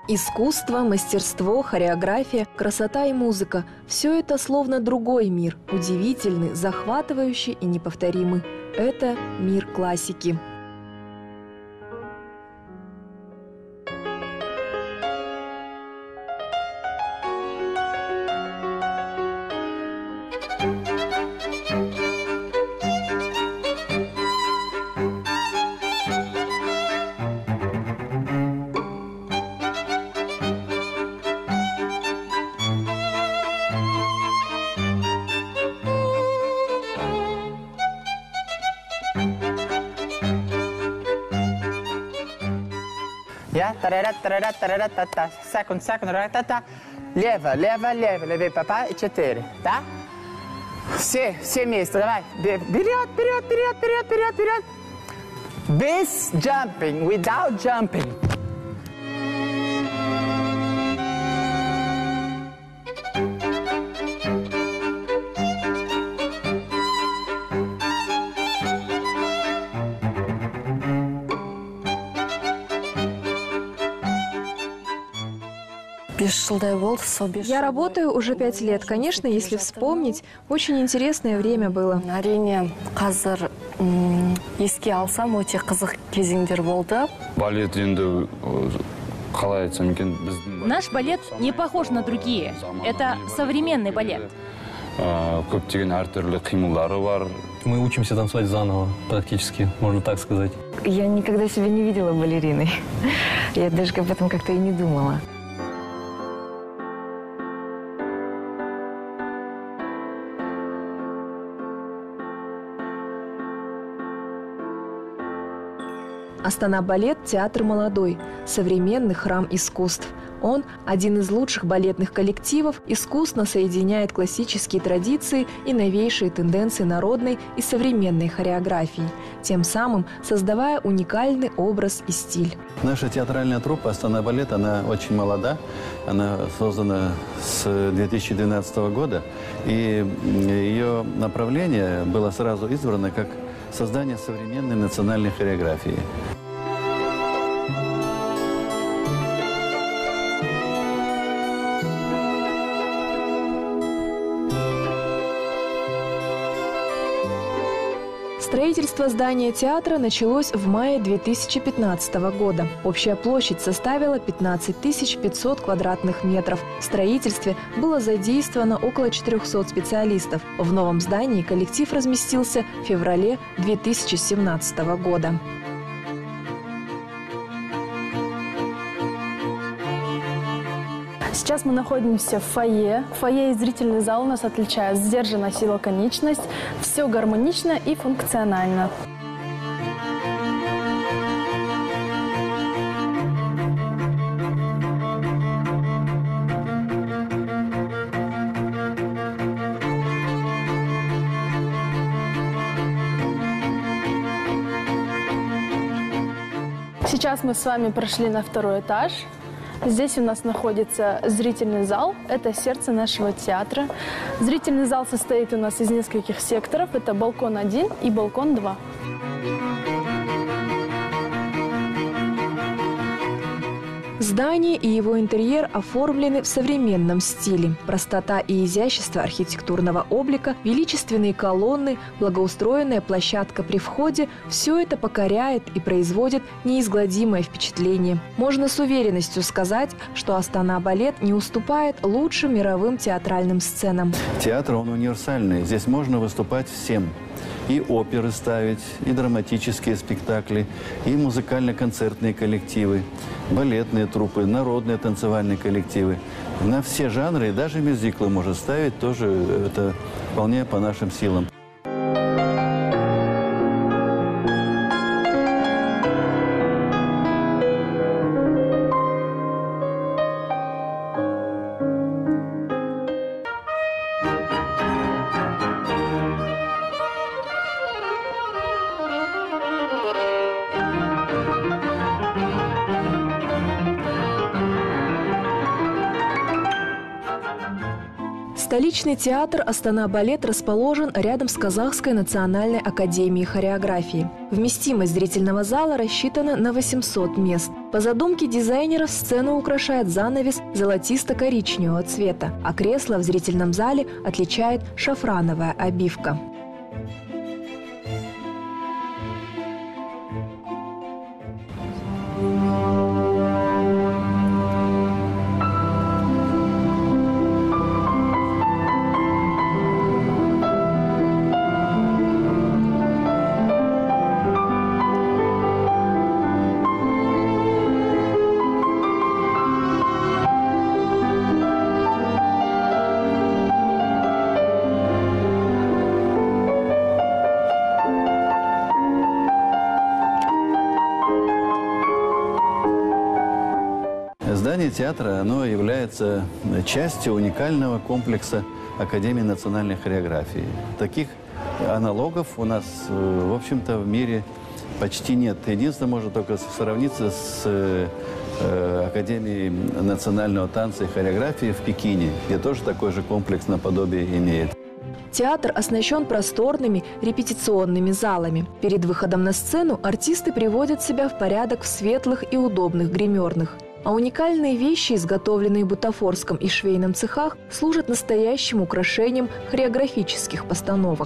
Искусство, мастерство, хореография, красота и музыка – все это словно другой мир, удивительный, захватывающий и неповторимый. Это мир классики. Я та-ра-ра-та-ра-ра-та-ра-та-та. Секунд, ра-та-та. Лево, лево, лево, левее папа и 4. Да? Все место, давай. Вперед, вперед, вперед, вперед, вперед, вперед. Без jumping, without jumping. Я работаю уже 5 лет. Конечно, если вспомнить, очень интересное время было. Балет Наш балет не похож на другие. Это современный балет. Мы учимся танцевать заново, практически, можно так сказать. Я никогда себя не видела балериной. Я даже об этом как-то и не думала. Астана-балет – театр молодой, современный храм искусств. Он – один из лучших балетных коллективов, искусно соединяет классические традиции и новейшие тенденции народной и современной хореографии, тем самым создавая уникальный образ и стиль. Наша театральная труппа «Астана-балет», она очень молода, она создана с 2012 года, и ее направление было сразу избрано как создание современной национальной хореографии. Строительство здания театра началось в мае 2015 года. Общая площадь составила 15 500 квадратных метров. В строительстве было задействовано около 400 специалистов. В новом здании коллектив разместился в феврале 2017 года. Сейчас мы находимся в фойе. Фойе и зрительный зал у нас отличают сдержанная сила-конечность. Все гармонично и функционально. Сейчас мы с вами прошли на второй этаж. Здесь у нас находится зрительный зал, это сердце нашего театра. Зрительный зал состоит у нас из нескольких секторов, это балкон 1 и балкон 2. Здание и его интерьер оформлены в современном стиле. Простота и изящество архитектурного облика, величественные колонны, благоустроенная площадка при входе – все это покоряет и производит неизгладимое впечатление. Можно с уверенностью сказать, что Астана-балет не уступает лучшим мировым театральным сценам. Театр, он универсальный. Здесь можно выступать всем. И оперы ставить, и драматические спектакли, и музыкально-концертные коллективы, балетные труппы, народные танцевальные коллективы. На все жанры, даже мюзиклы можно ставить, тоже это вполне по нашим силам. Столичный театр «Астана-балет» расположен рядом с Казахской национальной академией хореографии. Вместимость зрительного зала рассчитана на 800 мест. По задумке дизайнеров сцену украшает занавес золотисто-коричневого цвета, а кресла в зрительном зале отличает шафрановая обивка. Здание театра, оно является частью уникального комплекса Академии национальной хореографии. Таких аналогов у нас, в общем-то, в мире почти нет. Единственное, можно только сравниться с Академией национального танца и хореографии в Пекине, где тоже такой же комплекс наподобие имеет. Театр оснащен просторными репетиционными залами. Перед выходом на сцену артисты приводят себя в порядок в светлых и удобных гримерных. А уникальные вещи, изготовленные в бутафорском и швейном цехах, служат настоящим украшением хореографических постановок.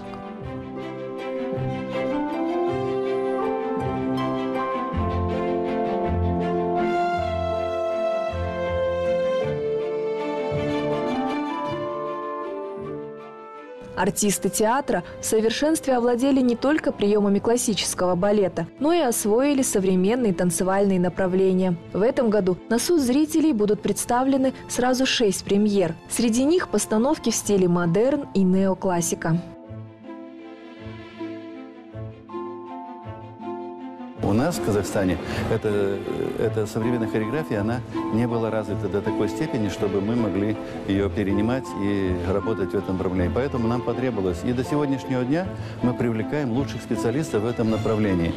Артисты театра в совершенстве овладели не только приемами классического балета, но и освоили современные танцевальные направления. В этом году на суд зрителей будут представлены сразу 6 премьер. Среди них постановки в стиле модерн и неоклассика. У нас в Казахстане эта современная хореография, она не была развита до такой степени, чтобы мы могли ее перенимать и работать в этом направлении. Поэтому нам потребовалось. И до сегодняшнего дня мы привлекаем лучших специалистов в этом направлении.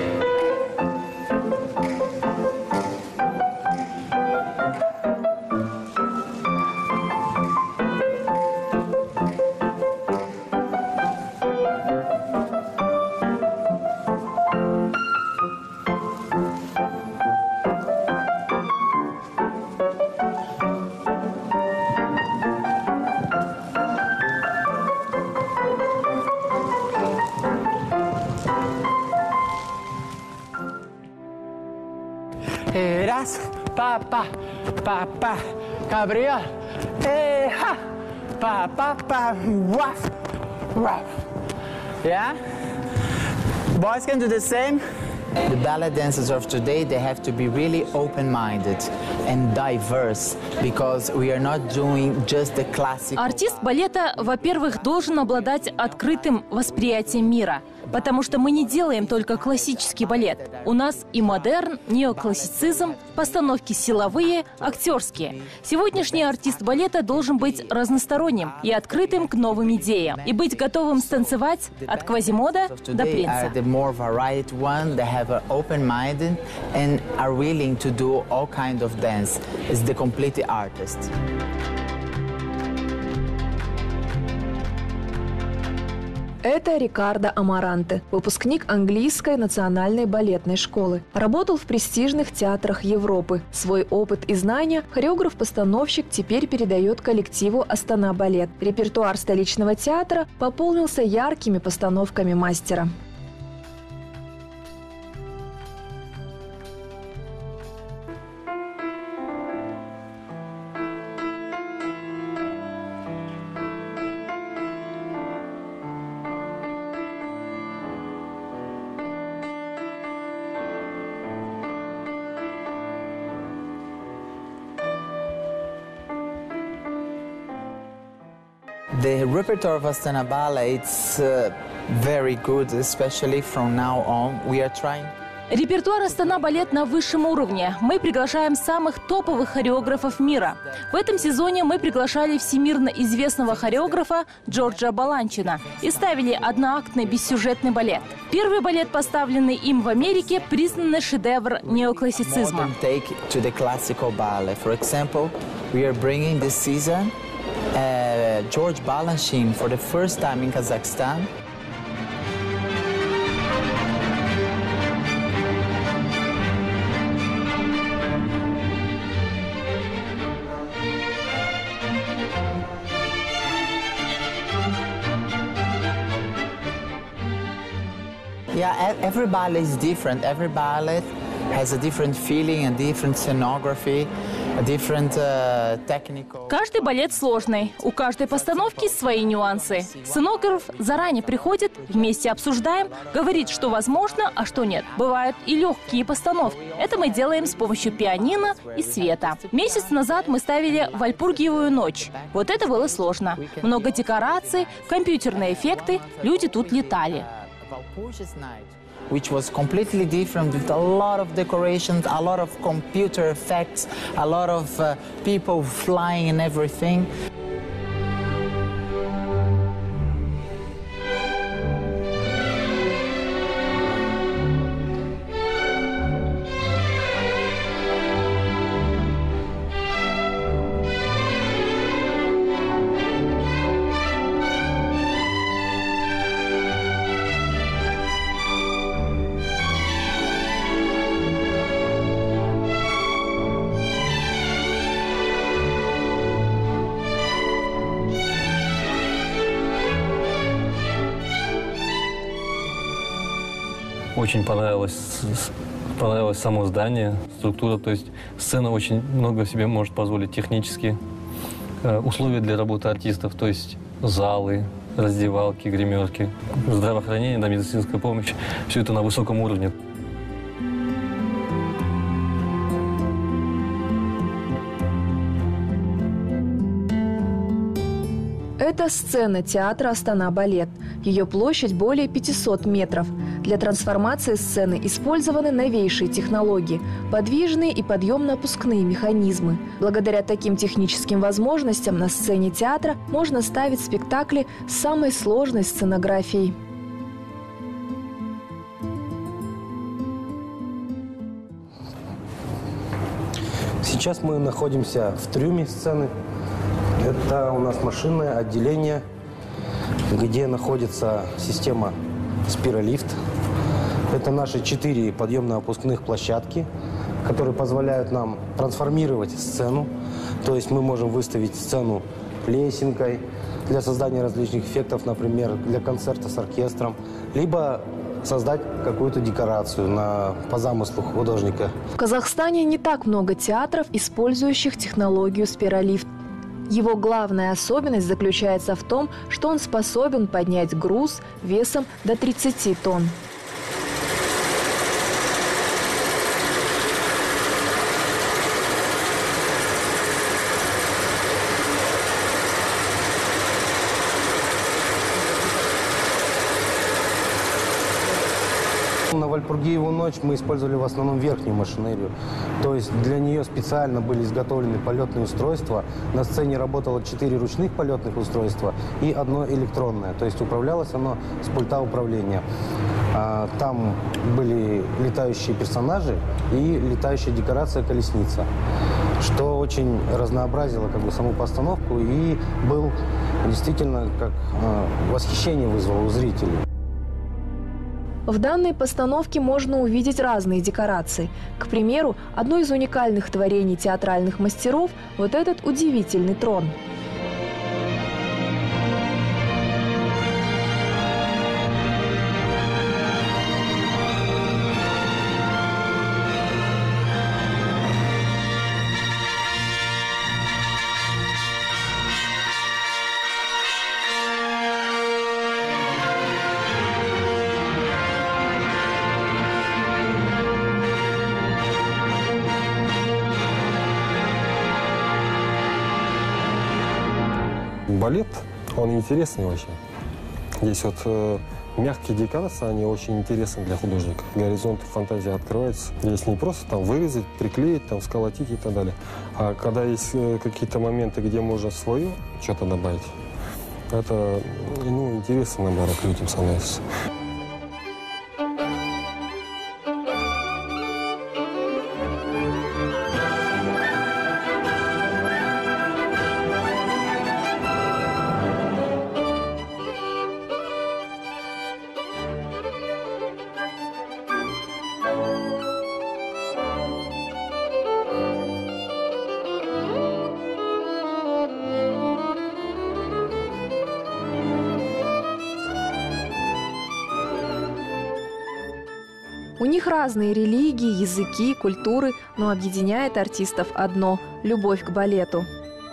Раз, па-па, па-па, кабриоль, ха, па-па-па, ваф, ваф. Yeah? Boys can do the same. The ballet dancers of today, they have to be really open-minded and diverse, because we are not doing just the classical. Артист балета, во-первых, должен обладать открытым восприятием мира, потому что мы не делаем только классический балет. У нас и модерн, неоклассицизм, постановки силовые, актерские. Сегодняшний артист балета должен быть разносторонним и открытым к новым идеям, и быть готовым станцевать от Квазимода до Принца. Open-minded and are willing to do all kinds of dance. It's the complete artist. Это Рикардо Амаранте, выпускник английской национальной балетной школы. Работал в престижных театрах Европы. Свой опыт и знания хореограф-постановщик теперь передает коллективу «Астана-балет». Репертуар столичного театра пополнился яркими постановками мастера. The repertoire of Astana Ballet is very good, especially from now on. We are trying. Репертуар «Астана-балет» на высшем уровне. Мы приглашаем самых топовых хореографов мира. В этом сезоне мы приглашали всемирно известного хореографа Джорджа Баланчина и ставили одноактный бессюжетный балет. Первый балет, поставленный им в Америке, признанный шедевр неоклассицизма. George Balanchine for the first time in Kazakhstan. Yeah, every ballet is different. Every ballet has a different feeling, a different scenography, a different technical. Каждый балет сложный. У каждой постановки свои нюансы. Сценограф заранее приходит, вместе обсуждаем, говорит, что возможно, а что нет. Бывают и легкие постановки. Это мы делаем с помощью пианино и света. Месяц назад мы ставили «Вальпургиевую ночь». Вот это было сложно. Много декораций, компьютерные эффекты, люди тут летали. Which was completely different with a lot of decorations, a lot of computer effects, a lot of people flying and everything. Очень понравилось само здание, структура, то есть сцена очень много себе может позволить технически. Условия для работы артистов, то есть залы, раздевалки, гримерки, здравоохранение, да, медицинская помощь, все это на высоком уровне. Это сцена театра «Астана-балет». Ее площадь более 500 метров. Для трансформации сцены использованы новейшие технологии – подвижные и подъемно-опускные механизмы. Благодаря таким техническим возможностям на сцене театра можно ставить спектакли с самой сложной сценографией. Сейчас мы находимся в трюме сцены. Это у нас машинное отделение, где находится система спиралифт. Это наши 4 подъемно-опускных площадки, которые позволяют нам трансформировать сцену. То есть мы можем выставить сцену лесенкой для создания различных эффектов, например, для концерта с оркестром, либо создать какую-то декорацию по замыслу художника. В Казахстане не так много театров, использующих технологию спиралифт. Его главная особенность заключается в том, что он способен поднять груз весом до 30 тонн. На Вальпургиеву ночь мы использовали в основном верхнюю машинерию. То есть для нее специально были изготовлены полетные устройства. На сцене работало 4 ручных полетных устройства и 1 электронное. То есть управлялось оно с пульта управления. Там были летающие персонажи и летающая декорация колесница, что очень разнообразило саму постановку и был действительно восхищение вызвало у зрителей. В данной постановке можно увидеть разные декорации. К примеру, одно из уникальных творений театральных мастеров – вот этот удивительный трон. Балет, он интересный очень. Здесь мягкие декорации, они очень интересны для художника. Горизонты фантазии открываются. Здесь не просто вырезать, приклеить, сколотить и так далее. А когда есть какие-то моменты, где можно свое что-то добавить, это интересно, наоборот, людям становится. У них разные религии, языки, культуры, но объединяет артистов одно – любовь к балету.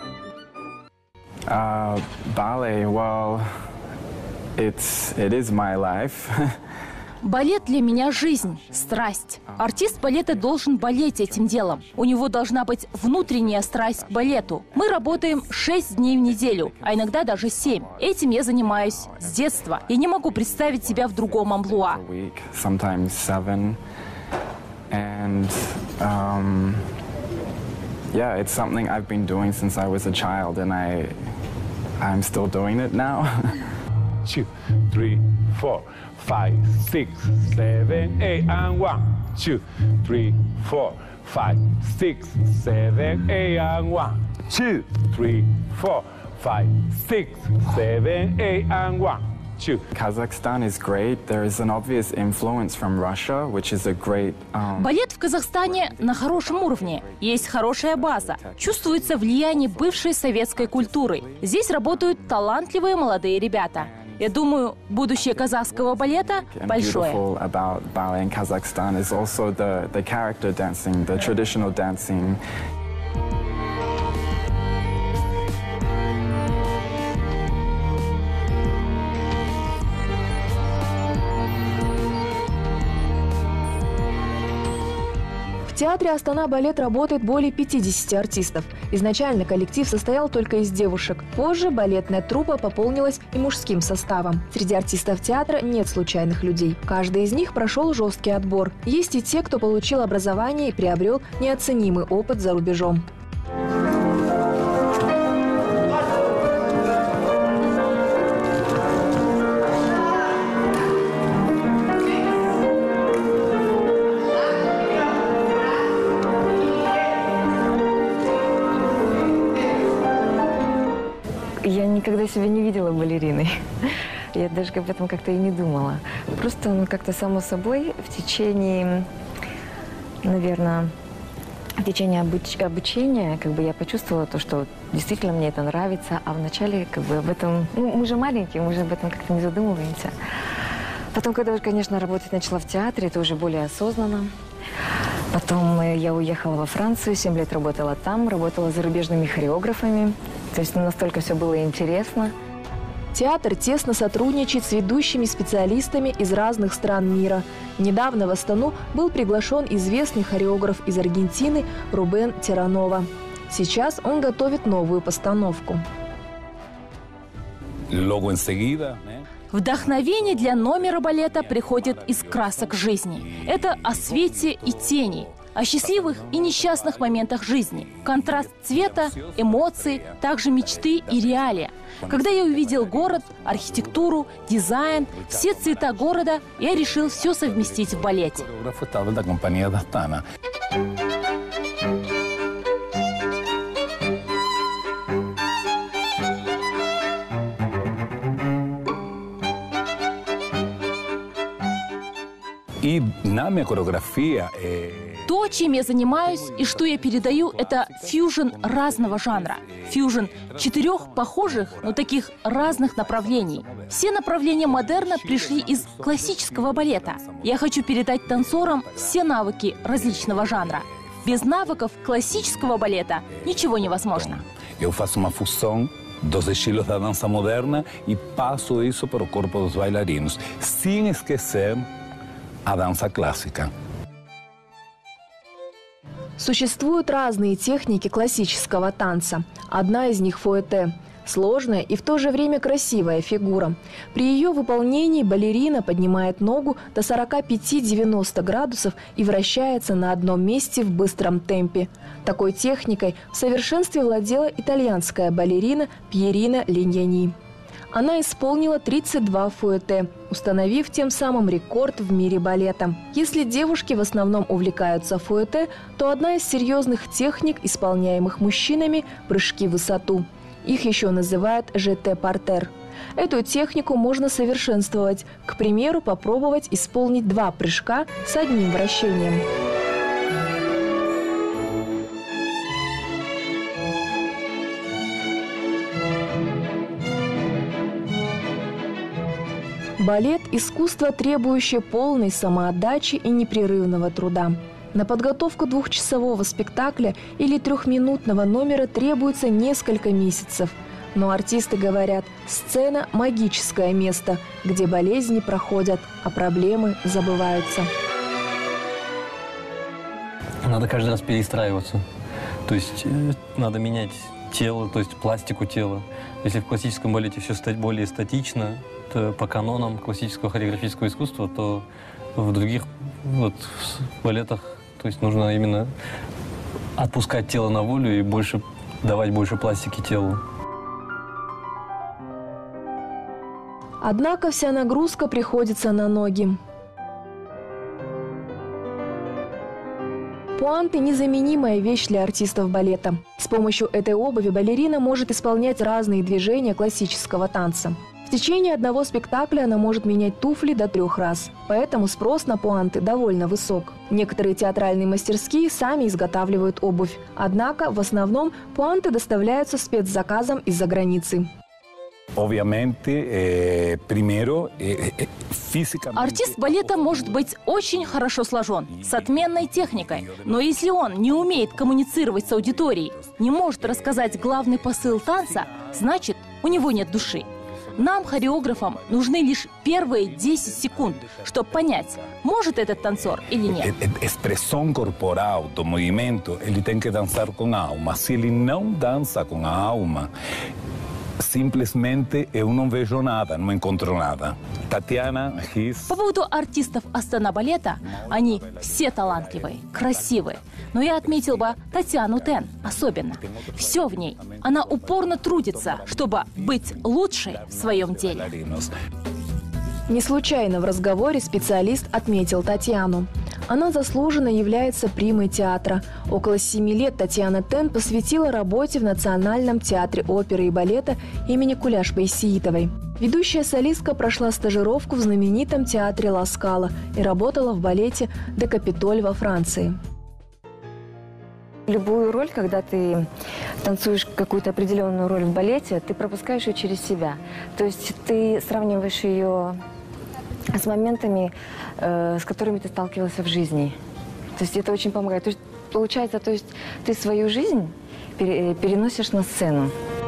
Ballet, well, it is my life. Балет для меня жизнь, страсть. Артист балета должен болеть этим делом. У него должна быть внутренняя страсть к балету. Мы работаем 6 дней в неделю, а иногда даже 7. Этим я занимаюсь с детства. Я не могу представить себя в другом амплуа. Yeah, it's something I've been doing since I was a child, and I'm still doing it now. 2, 3, 4, 5, 6, 7, 8, and 1, 2, 3, 4, 5, 6, 7, 8, and 1, 2, 3, 4, 5, 6, 7, 8, and 1. Kazakhstan is great. There is an obvious influence from Russia, which is a great. Балет в Казахстане на хорошем уровне. Есть хорошая база. Чувствуется влияние бывшей советской культуры. Здесь работают талантливые молодые ребята. Я думаю, будущее казахского балета большое. В театре «Астана Балет» работает более 50 артистов. Изначально коллектив состоял только из девушек. Позже балетная труппа пополнилась и мужским составом. Среди артистов театра нет случайных людей. Каждый из них прошел жесткий отбор. Есть и те, кто получил образование и приобрел неоценимый опыт за рубежом. Я никогда себя не видела балериной. Я даже об этом как-то и не думала. Просто как-то само собой в течение, наверное, в течение обучения я почувствовала то, что действительно мне это нравится. А вначале об этом, мы же маленькие, мы же об этом как-то не задумываемся. Потом, когда уже, конечно, работать начала в театре, это уже более осознанно. Потом я уехала во Францию, 7 лет работала там, работала с зарубежными хореографами. То есть настолько все было интересно. Театр тесно сотрудничает с ведущими специалистами из разных стран мира. Недавно в Астану был приглашен известный хореограф из Аргентины Рубен Тиранова. Сейчас он готовит новую постановку. Вдохновение для номера балета приходит из красок жизни. Это о свете и тени, о счастливых и несчастных моментах жизни. Контраст цвета, эмоций, также мечты и реалия. Когда я увидел город, архитектуру, дизайн, все цвета города, я решил все совместить в балете. То, чем я занимаюсь и что я передаю, это фьюжн разного жанра. Фьюжн 4 похожих, но таких разных направлений. Все направления модерна пришли из классического балета. Я хочу передать танцорам все навыки различного жанра. Без навыков классического балета ничего невозможно. Dos estilos da dança moderna e passo isso para o corpo dos bailarinos, sem esquecer a dança clássica. Существуют разные техники классического танца. Одна из них – фуэте. Сложная и в то же время красивая фигура. При ее выполнении балерина поднимает ногу до 45-90 градусов и вращается на одном месте в быстром темпе. Такой техникой в совершенстве владела итальянская балерина Пьерина Линьяни. Она исполнила 32 фуэте, установив тем самым рекорд в мире балета. Если девушки в основном увлекаются фуэте, то одна из серьезных техник, исполняемых мужчинами – прыжки в высоту. Их еще называют ЖТ-партер. Эту технику можно совершенствовать. К примеру, попробовать исполнить 2 прыжка с одним вращением. Балет – искусство, требующее полной самоотдачи и непрерывного труда. На подготовку двухчасового спектакля или трехминутного номера требуется несколько месяцев. Но артисты говорят, сцена – магическое место, где болезни проходят, а проблемы забываются. Надо каждый раз перестраиваться. То есть надо менять тело, то есть пластику тела. Если в классическом балете все стать более статично, то по канонам классического хореографического искусства, то в других балетах, то есть нужно именно отпускать тело на волю и давать больше пластики телу. Однако вся нагрузка приходится на ноги. Пуанты – незаменимая вещь для артистов балета. С помощью этой обуви балерина может исполнять разные движения классического танца. В течение одного спектакля она может менять туфли до 3 раз. Поэтому спрос на пуанты довольно высок. Некоторые театральные мастерские сами изготавливают обувь. Однако в основном пуанты доставляются спецзаказом из-за границы. Артист балета может быть очень хорошо сложен, с отменной техникой. Но если он не умеет коммуницировать с аудиторией, не может рассказать главный посыл танца, значит, у него нет dуши. Нам, хореографам, нужны лишь первые 10 секунд, чтобы понять, может этот танцор или нет. Expressão corporal do movimento, ele tem que dançar com a alma. Se ele não dança com a alma, simplesmente eu não vejo nada, não encontro nada. Татьяна, По поводу артистов Астана балета, они все талантливые, красивые. Но я отметил бы Татьяну Тен особенно. Все в ней. Она упорно трудится, чтобы быть лучшей в своем деле. Не случайно в разговоре специалист отметил Татьяну. Она заслуженно является примой театра. Около 7 лет Татьяна Тен посвятила работе в Национальном театре оперы и балета имени Куляш-Байсеитовой. Ведущая солистка прошла стажировку в знаменитом театре Ла Скала и работала в балете «Де Капитоль» во Франции. Любую роль, когда ты танцуешь какую-то определенную роль в балете, ты пропускаешь ее через себя. То есть ты сравниваешь ее с моментами, с которыми ты сталкивался в жизни. То есть это очень помогает. То есть, получается, ты свою жизнь переносишь на сцену.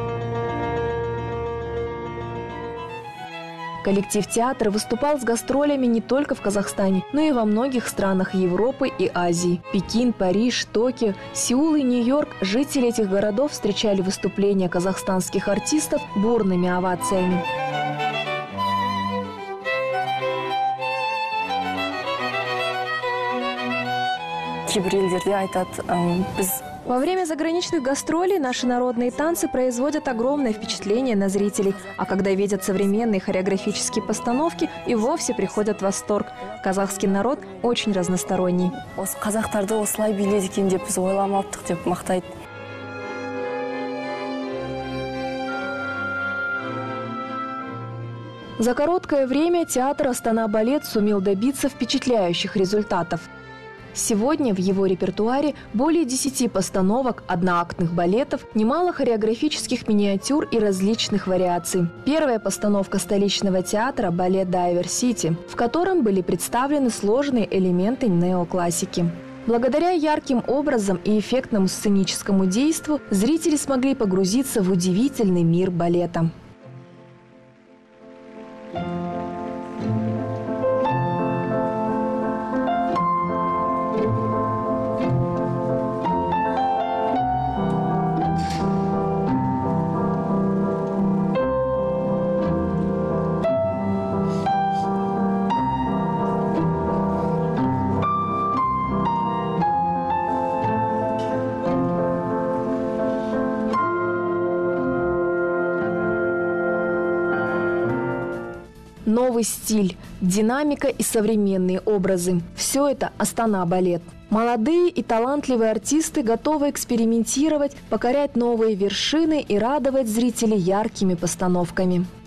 Коллектив театра выступал с гастролями не только в Казахстане, но и во многих странах Европы и Азии. Пекин, Париж, Токио, Сеул и Нью-Йорк. Жители этих городов встречали выступления казахстанских артистов бурными овациями. Во время заграничных гастролей наши народные танцы производят огромное впечатление на зрителей, а когда видят современные хореографические постановки, и вовсе приходят в восторг. Казахский народ очень разносторонний. За короткое время театр Астана балет сумел добиться впечатляющих результатов. Сегодня в его репертуаре более 10 постановок, одноактных балетов, немало хореографических миниатюр и различных вариаций. Первая постановка столичного театра – балет «Дайверсити», в котором были представлены сложные элементы неоклассики. Благодаря ярким образам и эффектному сценическому действу зрители смогли погрузиться в удивительный мир балета. Новый стиль, динамика и современные образы – все это Астана балет. Молодые и талантливые артисты готовы экспериментировать, покорять новые вершины и радовать зрителей яркими постановками.